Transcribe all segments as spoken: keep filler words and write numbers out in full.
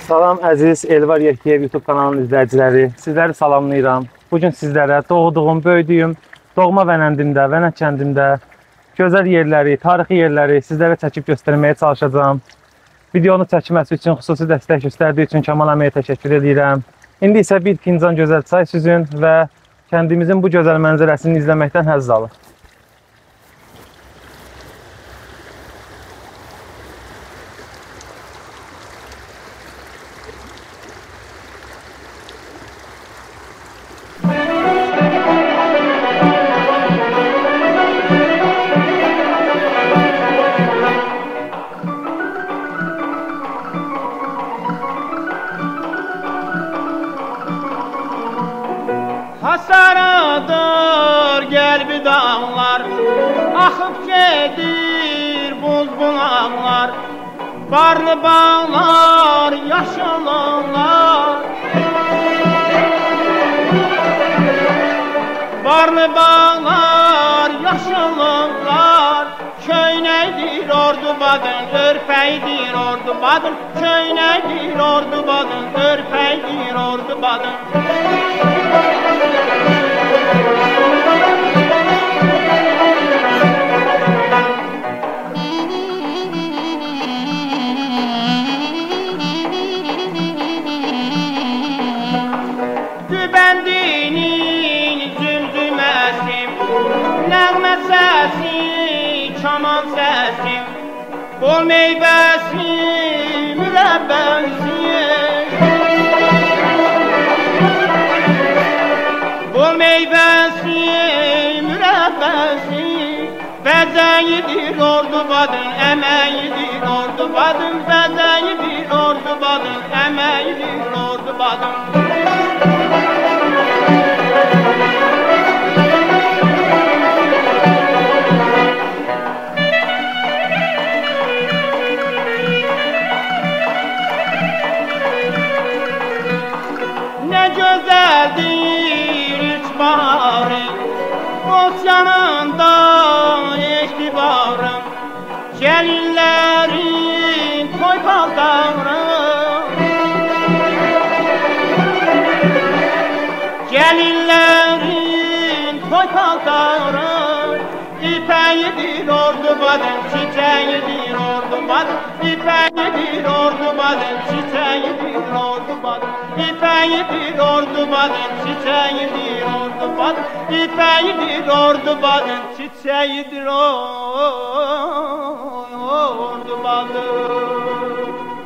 Salam əziz Elvar Yektiyev YouTube kanalının izləyiciləri. Sizləri salamlayıram. Bugün sizlərə doğduğum, böyüdüyüm, doğma Vənəndimdə, Vənənd kəndimdə gözəl yerləri, tarixi yerləri sizlərə çəkib göstərməyə çalışacağım. Videonu çəkməsi üçün, xüsusi dəstək göstərdiyi üçün Kamal əməyə təşəkkür edirəm. İndi isə bir fincan gözəl çay süzün və kəndimizin bu gözəl mənzərəsini izləməkdən həzz alın. Hasaradır gəlbi dağlar, axıb gedir buz bulaqlar, barlı bağlar, yaşıllar. Barlı bağlar, yaşıllar, köynəkdir ordu badın, örpəkdir ordu badın, köynəkdir ordu badın, örpəkdir ordu badın. Dübəndinin zümzüməsi, nəğmə səsi, kaman səsi, bol meyvəsi, mürəbbəsi, bol meyvəsi, mürəbbəsi, bəzəyidir ordu badın, əməyidir ordu badın, bəzəyidir ordu badın, əməyidir ordu badın. Gözəldir üç baharı, boz yanında eştibarım, gəlinlərin toy paltarı, gəlinlərin toy paltarı, ipəyidir ordu badın, çiçəyidir ordu badın, ipəyidir ordu badın, çiçəyidir ordu badın, ipəyidir ordu badın, çiçəyidir ordu badın, ipəyidir ordu badın, çiçəyidir ordu badın.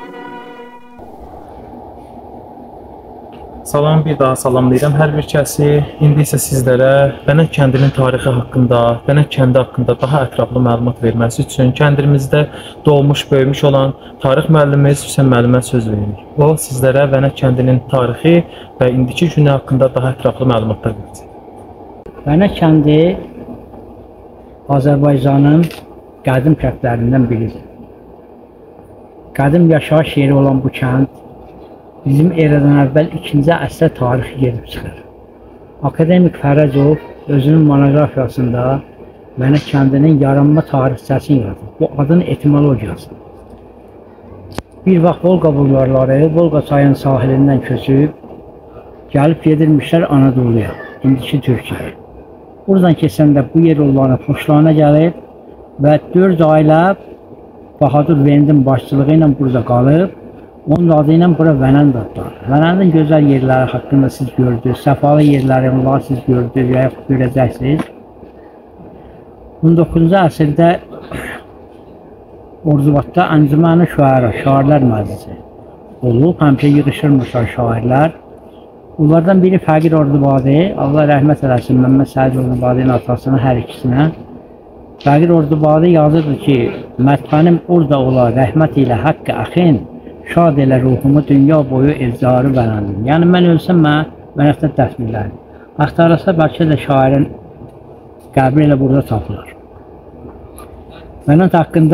Salam, bir daha salamlayıram hər bir kəsi. İndi isə sizlərə Vənənd kəndinin tarixi haqqında, Vənənd kəndi haqqında daha ətraflı məlumat verməsi üçün kəndimizdə doğmuş, böyümüş olan tarix müəllimimiz Hüseyn müəllimə söz veririk. O, sizlərə Vənənd kəndinin tarixi və indiki günü haqqında daha ətraflı məlumatlar verəcək. Vənənd kəndi Azərbaycanın qədim kəndlərindən biridir. Qədim yaşayış yeri olan bu kənd bizim eradan əvvəl ikinci əsrə tarixi gedib çıxır. Akademik Fərəcov özünün monoqrafiyasında Vənənd kəndinin yaranma tarixçəsini yazır. Bu adın etimologiyası. Bir vaxt Volqa bulvarları Volqa çayının sahilindən köçüb gəlib gedirmişlər Anadoluya, indiki Türkiyəyə. Buradan keçəndə bu yer onların xoşlarına gəlib və dörd ailə Bahadur Vendin başçılığı ilə burada qalıb. Onun adı ilə bura Vənənd adlanır. Vənəndin gözəl yerləri haqqında siz gördünüz, səfalı yerləri onları siz gördünüz və yaxud görəcəksiniz. on doqquzuncu əsrdə Orduvatda Əncüməni Şüara, Şairlər Məclisi olub, həmişə yığışırmışlar şairlər. Onlardan biri Fəqir Ordubadi, Allah rəhmət eləsin, Məmməd Səid Ordubadinin atasına, hər ikisinə. Fəqir Ordubadi yazırdı ki, mətbənim orada ola, rəhmət ilə haqqı əxin, şad elə ruhumu dünya boyu evcarı Vənəndim. Yəni, mən ölsəm, mən Vənənddə dəfn edərim. Axtarılsa, bəlkə də şairin qəbri ilə burada tapılır. Vənənd haqqında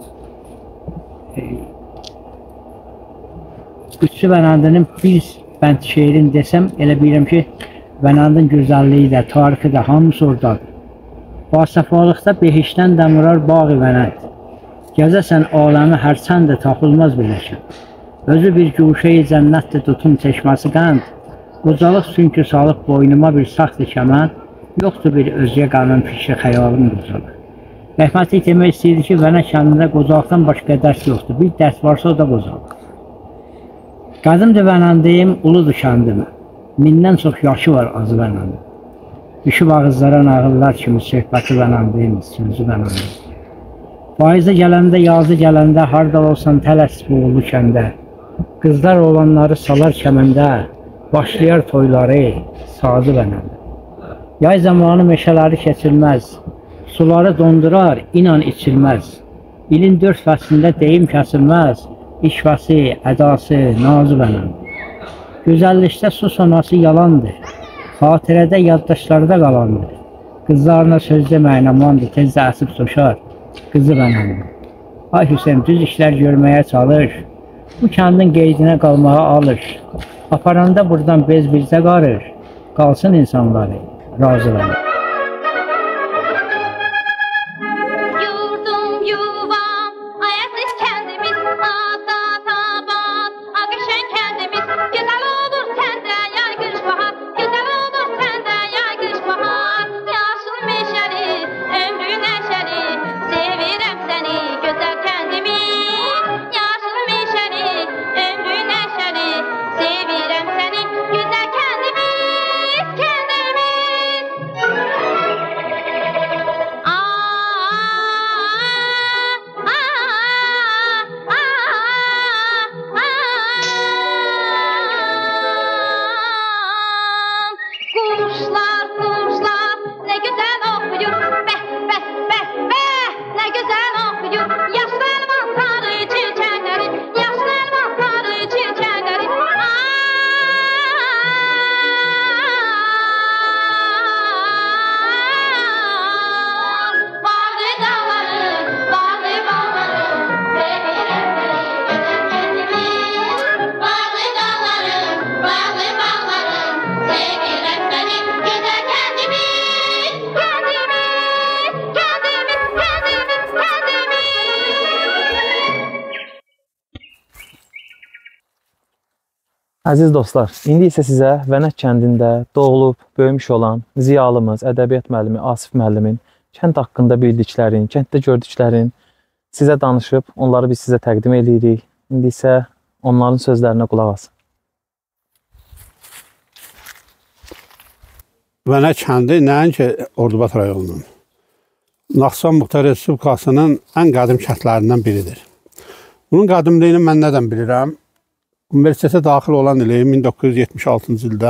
Qüdsü Vənəndinin bir bənd şeirin desəm, elə bilirəm ki, Vənəndin gözəlliyi də, tarixi də, hamısı oradadır. Basəfalıqda behişdən dəmurar bağı Vənənd. Gəzəsən aləmi hərçəndə tapılmaz biləkən. Özü bir güşeyi cənnətdir tutun çeşməsi qənd. Qocalıq sünkü salıb boynuma bir saxtı kəmən. Yoxdur bir özgə qanun fikri xəyalım qocalıq. Rəhmətli demək istəyirdi ki, Vənə kəndində qocalıqdan başqa dərs yoxdur. Bir dərs varsa o da qocalıq. Qədimdir Vənəndim, uludur kəndim. Mindən çox yaşı var azı Vənəndim. Düşüb ağızlara nağıllar kimi söhbəti Vənəndim, sözü Vənəndim. Faizə gələndə, yazı gələndə, harda olsan tələs bu ulu kəndə. Qızlar olanları salar kəməndə, başlayar toyları, sazı Vənəndim. Yay zamanı meşələri keçilməz, suları dondurar, inan içilməz. İlin dörd fəslində deyim kəsilməz, işvəsi, ədası, nazı Vənəndim. Gözəllikdə su sonası yalandır, xatirədə, yaddaşlarda qalandır. Qızlarına söz deməyən amandır, tezdə əsib soşar, qızı Vənəndim. Ay Hüseyin, düz işlər görməyə çalış, bu kəndin qeydinə qalmağa alış. Aparanda buradan bez bizdə qarır, qalsın insanları, razı Vənəndim. Əziz dostlar, indi isə sizə Vənək kəndində doğulub, böyümüş olan ziyalımız, ədəbiyyat müəllimi Asif müəllimin kənd haqqında bildiklərin, kənddə gördüklərin sizə danışıb, onları biz sizə təqdim edirik. İndi isə onların sözlərinə qulaq asın. Vənək kəndi nəinki Ordubad rayonunun, Naxçıvan Muxtar Respublikasının ən qədim kəndlərindən biridir. Bunun qədimliyini mən nədən bilirəm? Universitetə daxil olan ili min doqquz yüz yetmiş altıncı ildə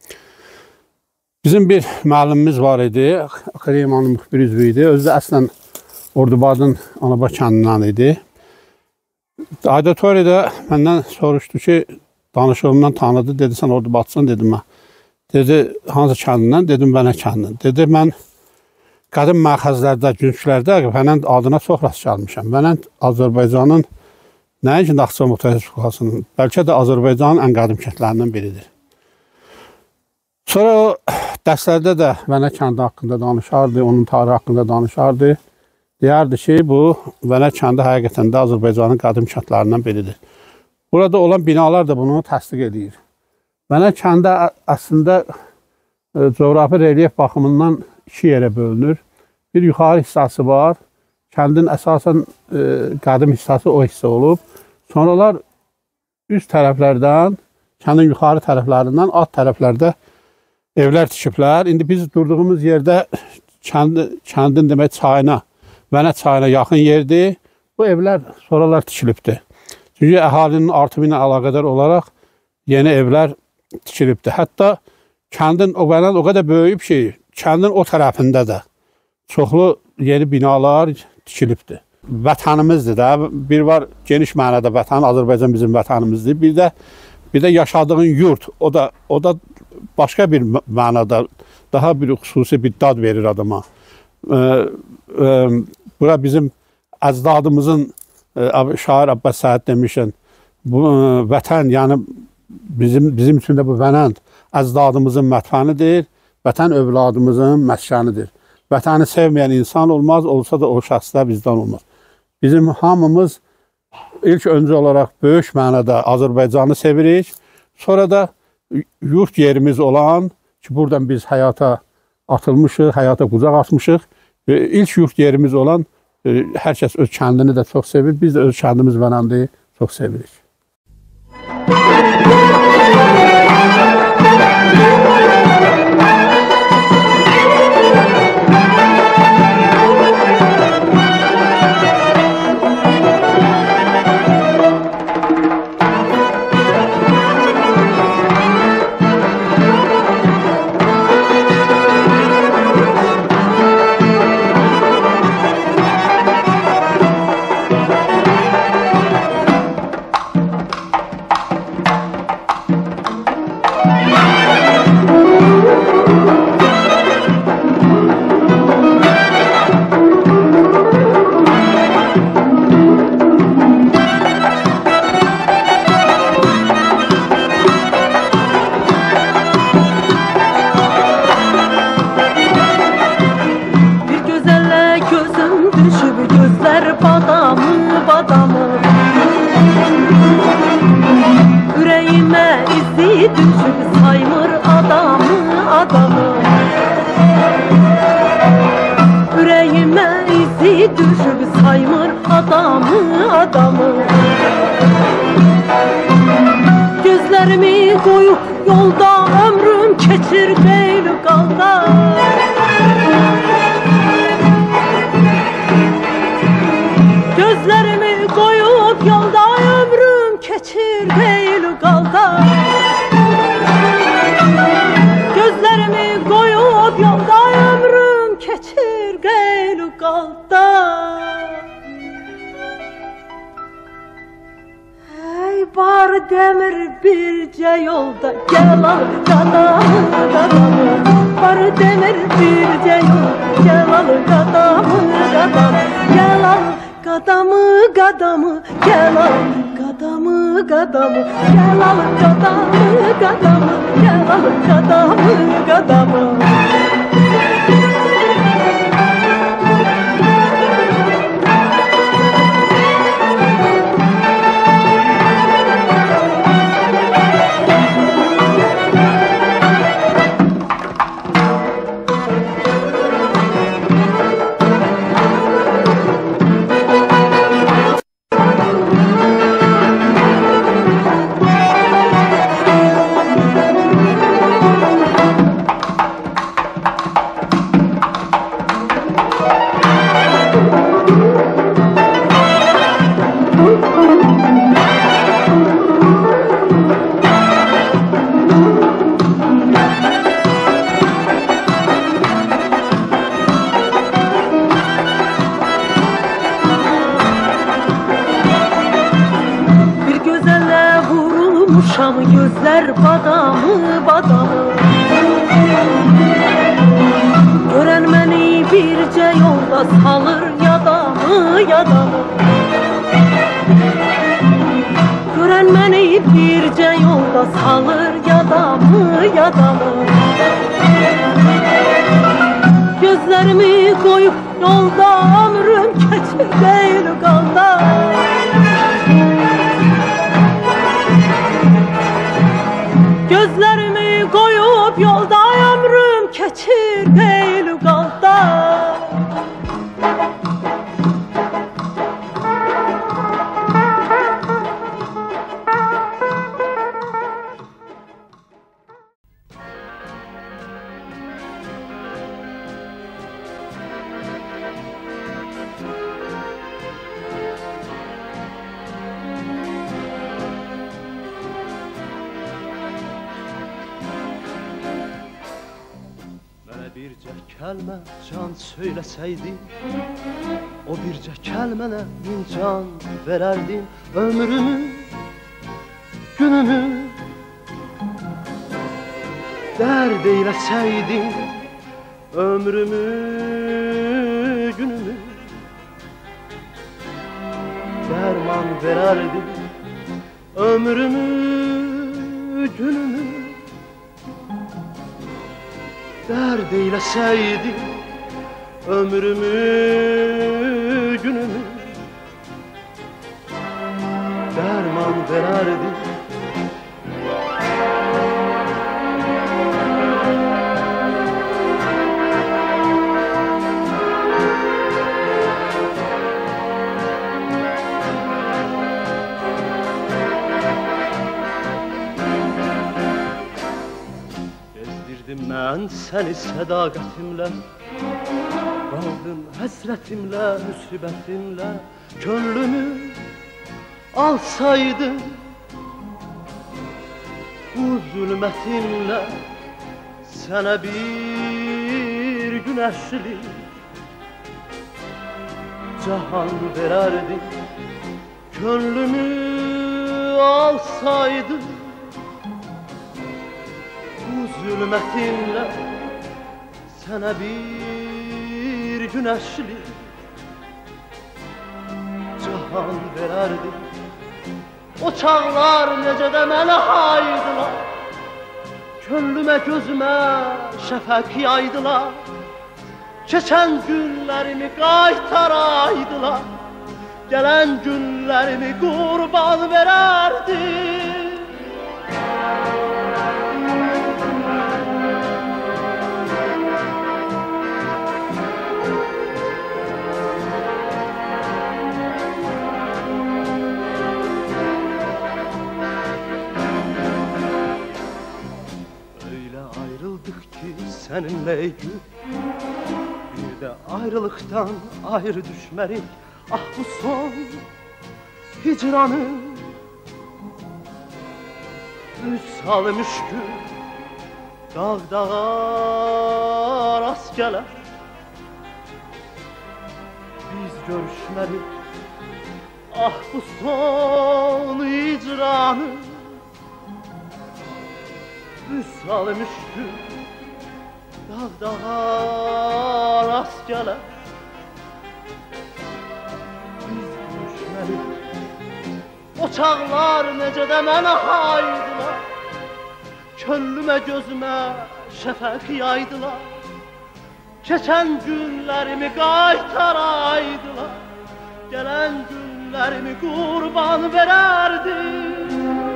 bizim bir müəllimimiz var idi, akademiyanın müxbir üzvü idi. Özü də əslən Ordubadın Anaba kəndindən idi. Auditoriyada məndən soruşdu ki, danışığımdan tanıdı, dedi sən Ordubadçısın, dedim mən. Dedi, hansı kəndindən? Dedim, Vənək kəndindən. Dedi, mən qədim məxəzlərdə, günçlərdə Vənək adına çox rast gəlmişəm. Vənək Azərbaycanın nəinki Naxçıvan Muxtar Respublikasının, bəlkə də Azərbaycanın ən qədim kəndlərindən biridir. Sonra o dərslərdə də Vənək kəndi haqqında danışardı, onun tarihi haqqında danışardı. Deyərdi ki, bu Vənək kəndi həqiqətən də Azərbaycanın qədim kəndlərindən biridir. Burada olan binalar da bunu təsdiq edir. Vənək kəndi əslində coğrafi relyef baxımından iki yerə bölünür. Bir yuxarı hissəsi var. Kəndin əsasən e, qədim hissəsi o hissə olub. Sonralar üst tərəflərdən, kəndin yuxarı tərəflərindən alt tərəflərdə evlər tikiblər. İndi biz durduğumuz yerdə kəndi, kəndin demək çayına, Vənək çayına yaxın yerdir. Bu evlər sonralar tikilibdir. Çünki əhalinin artımı ilə əlaqədar olaraq yeni evlər tikilibdir. Hətta kəndin o Vənək o qədər böyüyüb ki, kəndin o tərəfində də çoxlu yeni binalar tikilibdir. Vətənimizdir də, bir var geniş mənada vətən, Azərbaycan bizim vətənimizdir. Bir də bir də yaşadığın yurt, o da o da başqa bir mənada daha bir xüsusi bir dad verir adama. Ee, e, bura bizim əcdadımızın e, şair Abbas Səhət demişən, bu e, vətən, yəni bizim bizim üçün də bu Vənək əcdadımızın mətfənidir, vətən övladımızın məskənidir. Vətəni sevməyən insan olmaz, olsa da o şəxslər bizdən olmaz. Bizim hamımız ilk öncə olaraq böyük mənada Azərbaycanı sevirik. Sonra da yurt yerimiz olan ki, buradan biz həyata atılmışıq, həyata qucaq açmışıq. İlk yurt yerimiz olan hər kəs öz kəndini də çox sevir. Biz də öz kəndimiz Vənəndi çox sevirik. bircə kəlmə can söyləsəydim, o bircə kəlmənə min can verərdim. Ömrümü, günümü dərd eyləsəydim, ömrümü, günümü dərman verərdim. Ömrümü, günümü dərd eyləsəydim, ömrümü, günümü vererdi. Gezdirdim mən səni sədaqətimlə, qaldım həsrətimlə, müsibətimlə, könlümü alsaydım bu zülmətimlə, sənə bir günəşlik cahan verərdim. Könlümü alsaydım bu zülmətimlə, sənə bir günəşlik cahan verərdim. O çağlar necə də mənə haydılar, könlümə gözümə şəfəq yaydılar. Keçən günlərimi qaytaraydılar, gələn günlərimi qurban verərdim. Səninlə ey gün, bir də ayrılıqdan ayrı düşmərik. Ah bu son hicranın üz salmış gün, dağ dağa rast gələr, biz görüşmərik. Ah bu son hicranın üz salmış gün, dağ dağa rast gələr, biz görüşmərik. O çağlar necə də mənə haydılar, könlümə gözümə şəfəq yaydılar. Keçən günlərimi qaytaraydılar, gələn günlərimi qurban verərdim.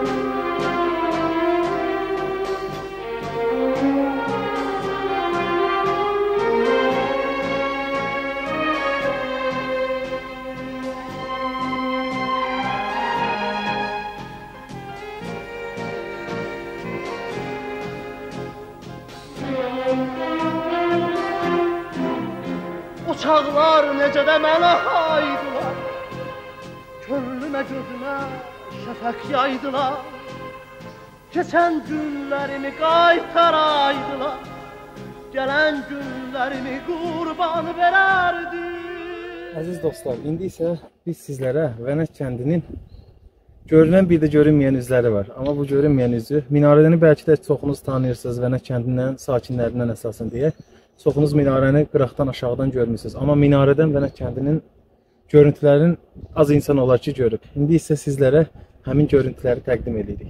O çağlar necə də mənə haydılar, könlümə gözümə şəfəq yaydılar. Keçən günlərimi qaytaraydılar, gələn günlərimi qurban verərdim. Əziz dostlar, indi isə biz sizlərə Vənət kəndinin görünən bir də görünməyən üzləri var. Amma bu görünməyən üzü, minarəni bəlkə də çoxunuz tanıyırsınız Vənət kəndindən, sakinlərindən əsasən deyə. Çoxunuz minarəni qıraqdan aşağıdan görmürsünüz. Amma minarədən Vənət kəndinin görüntülərini az insan olar ki görüb. İndi isə sizlərə həmin görüntüləri təqdim edirik.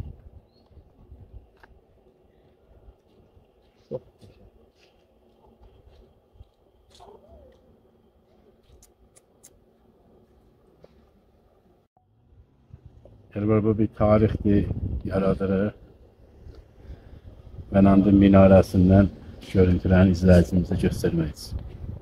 Elbette bu bir tarihdir, yaradırır. Vənəndin minarəsindən görüntülərini izləyicimizə göstərmək üçün.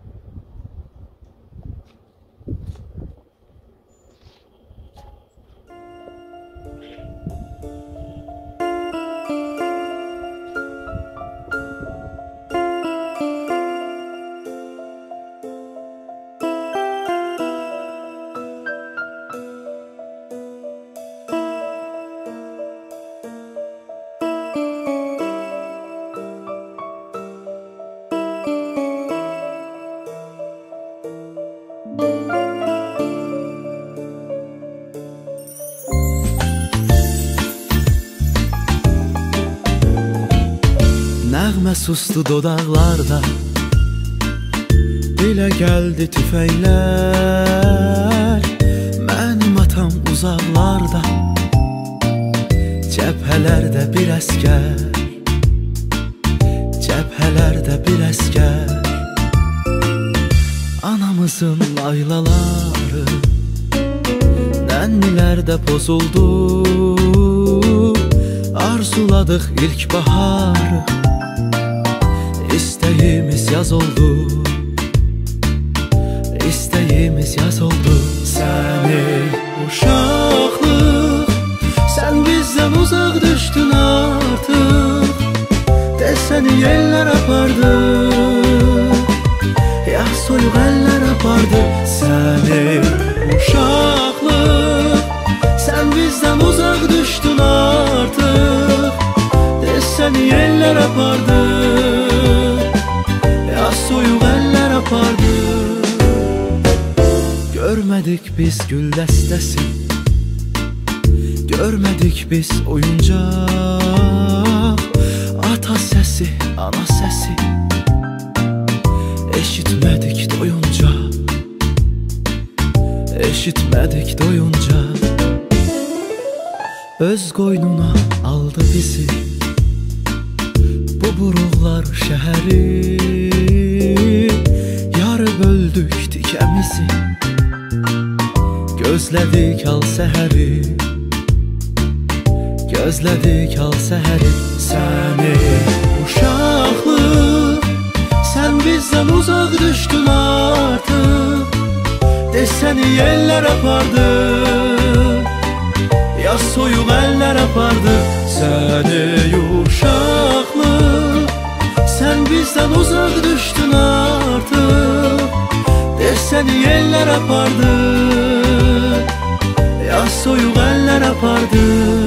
Nəğmə sustu dodaqlarda, dilə gəldi tüfəklər. Mənim atam uzaqlarda, cəbhələrdə bir əskər, cəbhələrdə bir əskər. Anamızın laylaları, nə Fənnilərdə pozuldu, arzuladıq ilk baharı, İstəyimiz yaz oldu, İstəyimiz yaz oldu. Sən ey uşaqlıq, sən bizdən uzaq düşdün artıq, Desəni yellər apardı, ya soyuq əllər apardı. Sən ey uşaqlıq, sən bizdən uzaq düşdün artıq, Desəni yellər apardı, ya soyuq əllər apardı. Görmədik biz gül dəstəsi, görmədik biz oyuncaq, ata səsi, ana səsi eşitmədik doyunca, eşitmədik doyunca. Öz qoynuna aldı bizi bu buruqlar şəhəri, yarı böldük tikəmizi, gözlədik al səhəri, gözlədik al səhəri. Sən ey uşaqlıq, sən bizdən uzaq düşdün artıq, Desəni yellər apardı, ya soyuq əllər apardı. Sən ey uşaqlıq, sən bizdən uzaq düşdün artıq, Desəni yellər apardı, ya soyuq əllər apardı.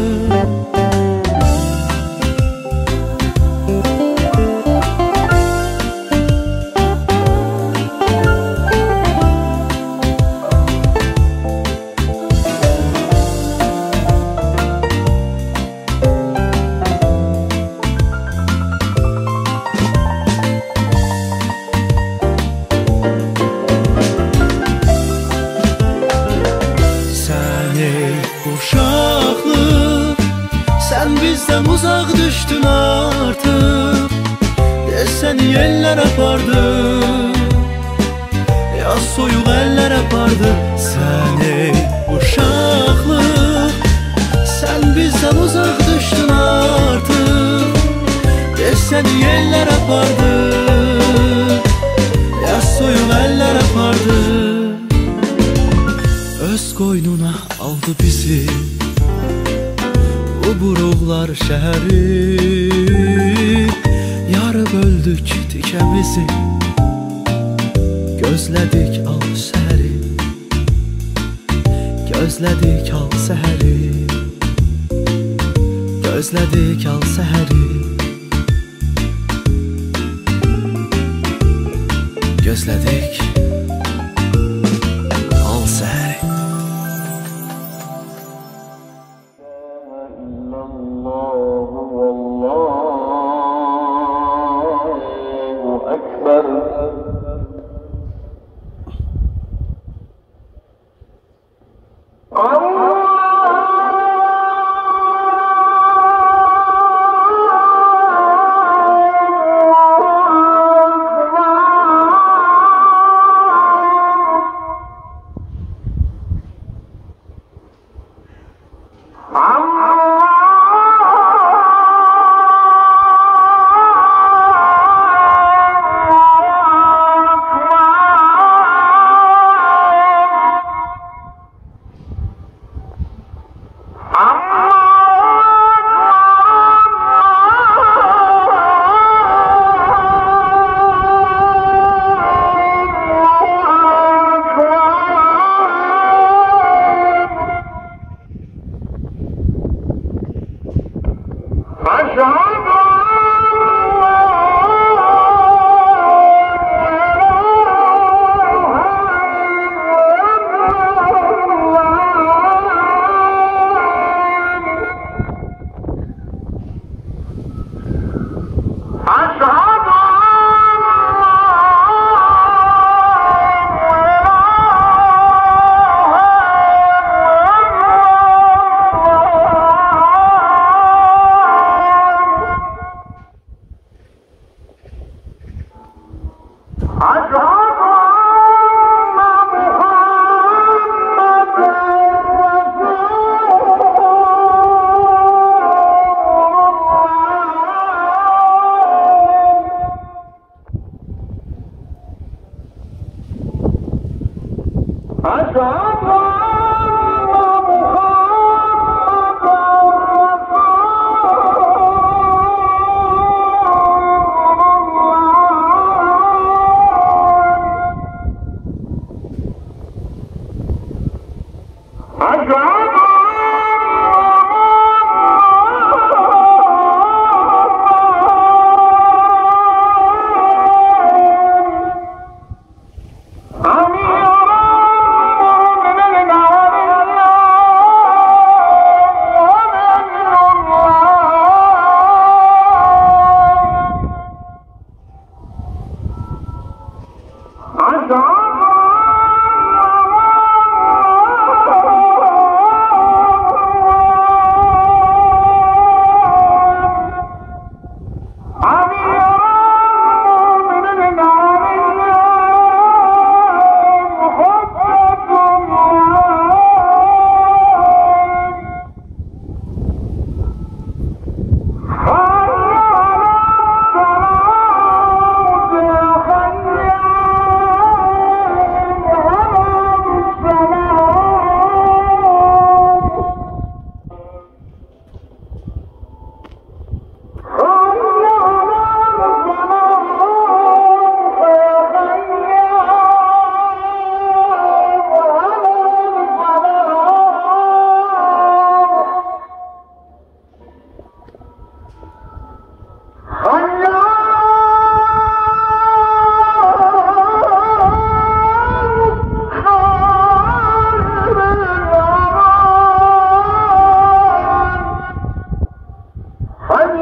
Uşaqlıq, sən bizdən uzaq düşdün artıq, Desəni yellər apardı, ya soyuq əllər apardı. Sən ey uşaqlıq, sən bizdən uzaq düşdün artıq, Desəni yellər apardı, ya soyuq əllər apardı. Öz qoynuna aldı bizi bu buruqlar şəhəri, yarı böldük tikəmizi, gözlədik al səhəri, gözlədik al səhəri, gözlədik al səhəri, gözlədik al səhəri.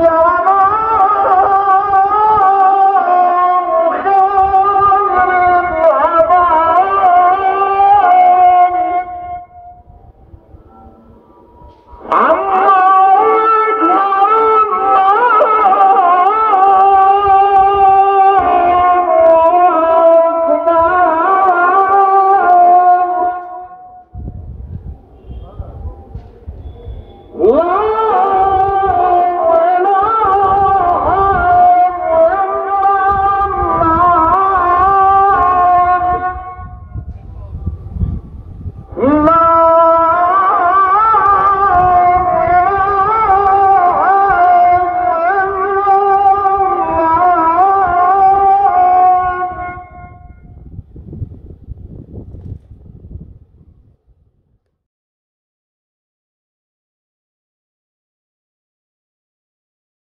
yalan